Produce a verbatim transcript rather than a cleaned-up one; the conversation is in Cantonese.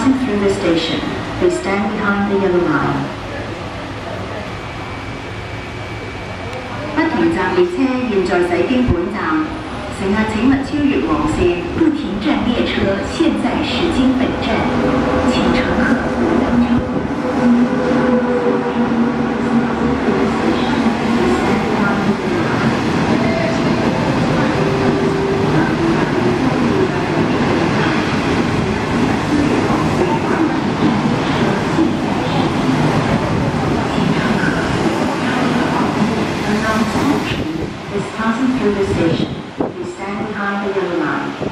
passing through the station. Please stand behind the yellow line. 不停站列車現在駛經本站，乘客請勿超越黃線。不停站列車現在駛經本站，請乘客不要超過。 is passing through the station. Please stand behind the yellow line.